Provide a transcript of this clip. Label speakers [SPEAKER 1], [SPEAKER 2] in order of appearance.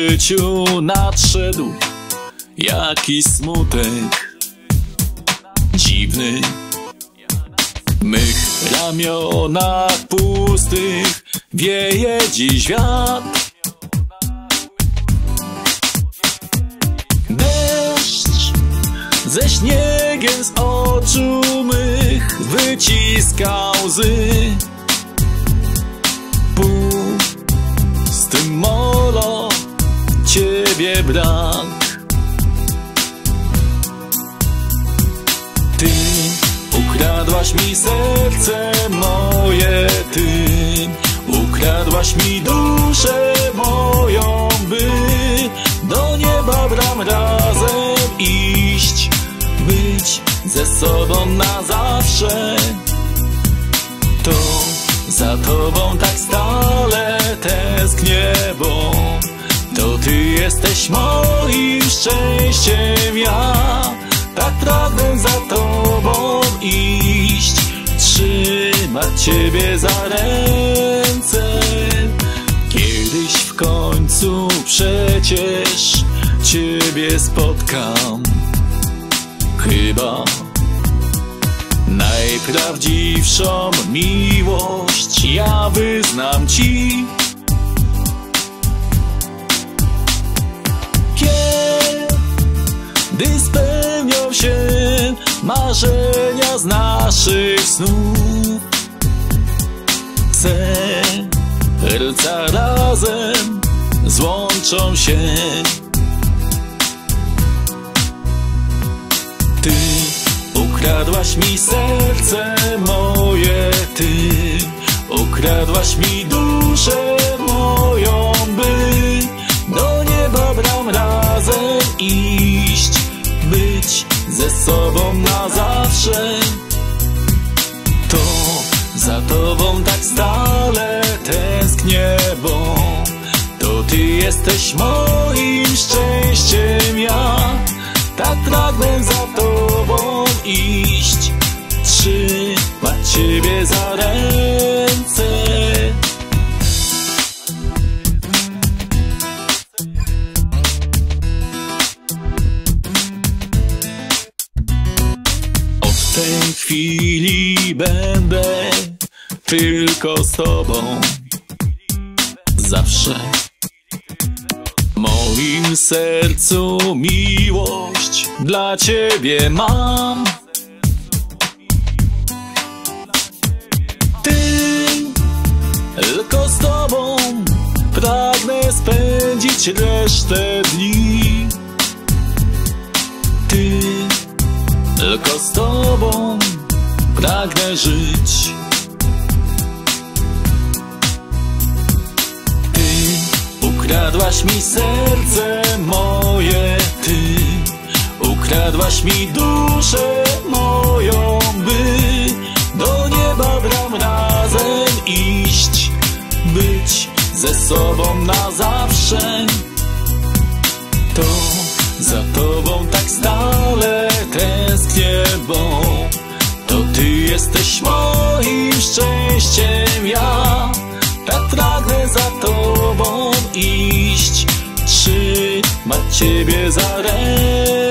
[SPEAKER 1] życiu nadszedł jakiś smutek dziwny. W mych ramionach pustych wieje dziś wiatr. Deszcz ze śniegiem z oczu mych wyciska łzy. Pustym molo ciebie brak. Ty ukradłaś mi serce moje, ty ukradłaś mi duszę moją, by do nieba bram razem iść, być ze sobą na zawsze. To za tobą tak stale tęsknię, bo to ty jesteś moim szczęściem. Ja tak pragnę za tobą iść, trzymać ciebie za ręce. Kiedyś w końcu przecież ciebie spotkam. Chyba najprawdziwszą miłość ja wyznam ci. Kiedy spełnią się marzenia z naszych snów, serca razem złączą się. Ty ukradłaś mi serce moje, ty ukradłaś mi duszę moją, by do nieba bram razem iść, być ze sobą na zawsze. To za tobą tak stale tęsknię, bo to ty jesteś moim szczęściem. Ja tak pragnę za tobą iść, trzymać ciebie za ręce. Od tej chwili będę tylko z tobą zawsze. W moim sercu miłość dla ciebie mam. Ty, tylko z tobą pragnę spędzić resztę dni. Ty, tylko z tobą pragnę żyć. Ukradłaś mi serce moje, ty ukradłaś mi duszę moją, by do nieba bram razem iść, być ze sobą na zawsze. To za tobą tak stale tęsknię, bo to ty jesteś moim szczęściem. Ja tak pragnę za tobą iść, trzymać ciebie za rękę.